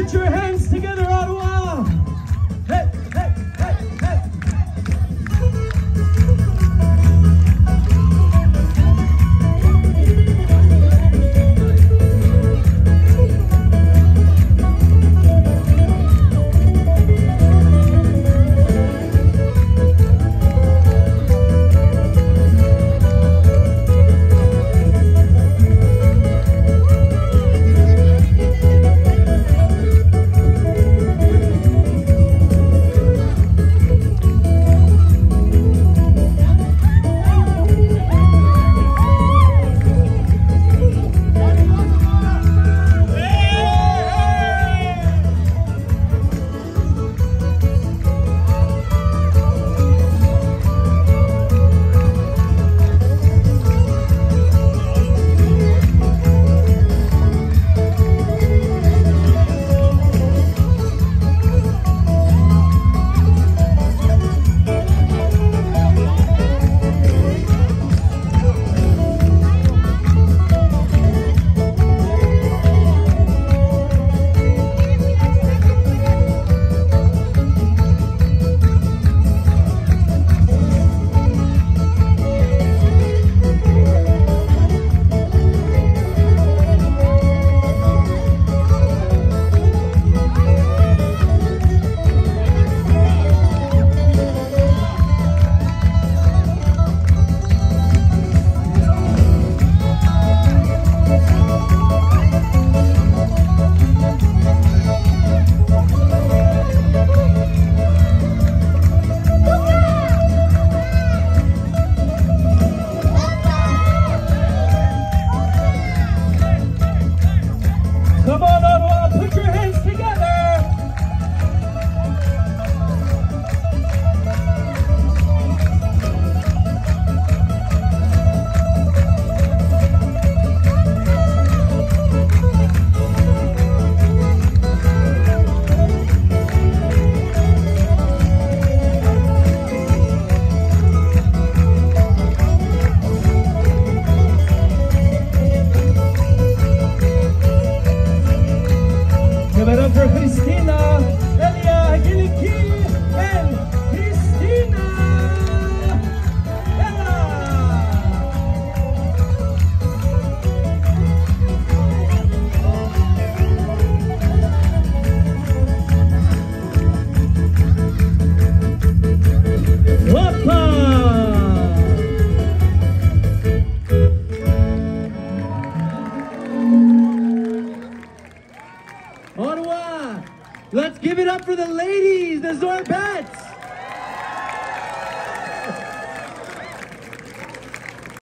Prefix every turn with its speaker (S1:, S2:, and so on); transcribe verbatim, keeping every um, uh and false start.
S1: Put your hands together, Ottawa! Hey, hey, hey, hey! Come on, Ottawa, put your hands together! Give it up for Christina, Elia, Giliki, and Christina! Ella! Zorba! Ottawa, let's give it up for the ladies, the Zorbettes.